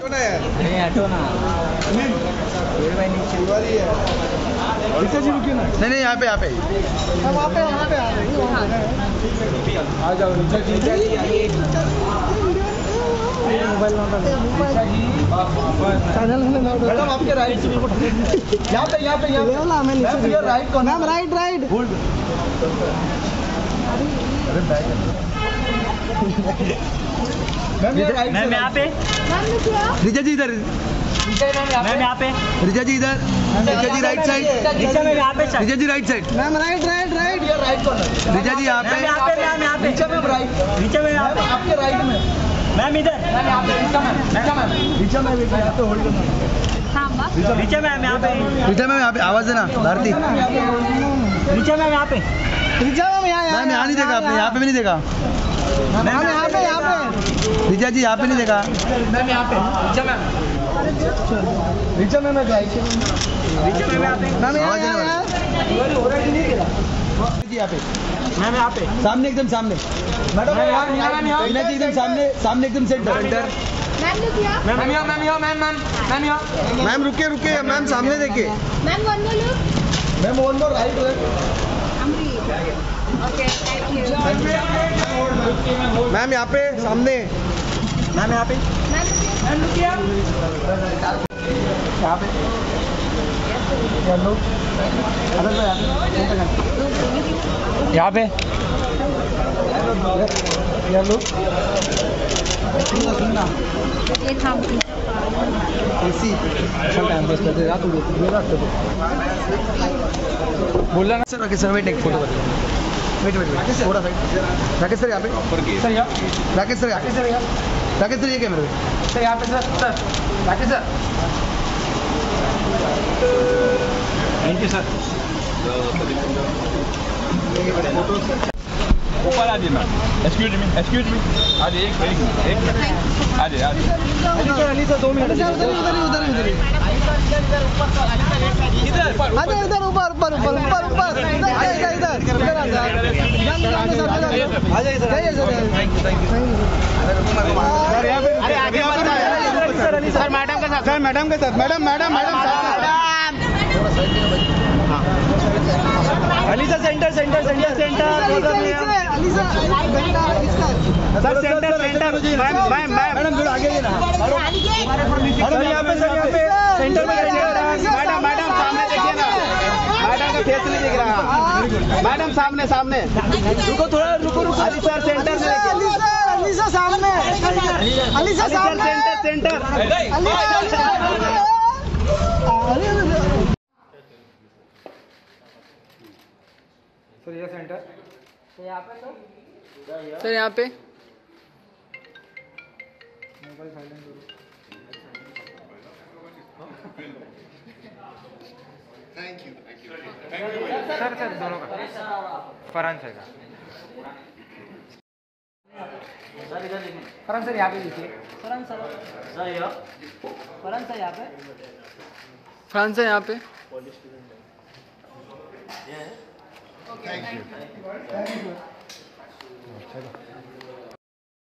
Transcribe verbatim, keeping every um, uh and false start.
ना यार, नहीं हटो ना। ऋचा जी रुकिए ना। नहीं नहीं यहाँ पे यहाँ पे वहाँ पे वहाँ पे आ जाओ Richa ji. Mobile number channel madam आपके राइट से यहाँ पे यहाँ पे यहाँ पे राइट कौन ma'am right right ma'am ma'am यहाँ पे ऋचा जी इधर मैम यहाँ पे ऋचा जी इधर Richa ji right side Richa ma'am यहाँ पे Richa ji right side ma'am right right right right corner Richa ji यहाँ पे मैम यहाँ पे मैम यहाँ पे Richa ma'am right Richa ma'am यहाँ पे आपके राइट में मैम इधर मैम यहाँ पे Richa ma'am Richa ma'am Richa ma'am यहाँ पे होल्ड करना ऋचा मैम यहाँ पे ऋचा मैम यहाँ पे आवाज है ना भारती ऋचा मैम यहाँ पे ऋचा मैम यहाँ मैम यहाँ नहीं देखा आपने यहाँ पे भी नहीं देखा मैम यहाँ पे यहाँ पे ऋचा जी यहाँ पे नहीं देखा मैम यहाँ पे ऋचा मैम ऋचा मैम है ऋचा मैम यहाँ पे मैम यहाँ यहाँ जी यहाँ पे मैम यहाँ पे सामने एकदम सामने मैडम मैम यहाँ मैम यहाँ रीना जी एकदम सामने सामने एकदम centre centre ma'am look here ma'am यहाँ मैम यहाँ मैम मैम मैम यहाँ मैम रुके रुके मैम सामने देखिए ma'am one more look ma'am one more right okay thank you ma'am यहाँ पे सामने मैम यहाँ पे मैम मैम लुक हियर यहाँ पे यहाँ पे ये थाम बोलना ना सर राकेश सर वेट एक फोटो वेट वेट वेट थोड़ा साइड राकेश सर यहाँ पे सर यहाँ राकेश सर राकेश सर यहाँ राकेश सर ये कैमरे पे सर यहाँ पे sir sir Rakesh sir thank you sir ऊपर आ जाइए ma'am excuse me excuse me आ जाइए एक एक एक मिनट आ जाइए आ जाइए अली सर दो मिनट उधर उधर उधर उधर उधर इधर अरे इधर ऊपर ऊपर ऊपर ऊपर ऊपर इधर इधर इधर इधर आ जाइए सर जाइए सर अरे आगे सर अली सर मैडम के साथ सर मैडम के साथ madam madam madam Ali sir centre centre centre centre Ali sir sir centre centre ma'am ma'am ma'am madam थोड़ा आगे ना सर यहाँ पे सर यहाँ पे सेंटर में मैडम मैडम सामने देखिए ना मैडम का फेस नहीं दिख रहा मैडम सामने सामने रुको थोड़ा रुको रुको अली सर सेंटर में देखिए अली सर सामने अली सर सामने सेंटर सेंटर सर ये सेंटर सर यहाँ पे सर यहाँ पे मोबाइल साइलेंट करो thank you thank you sir sir दोनों का फरहान सर का फरहान सर यहाँ पे देखिए फरहान सर फरहान सर यहाँ पे फरहान सर यहाँ पे थैंक यू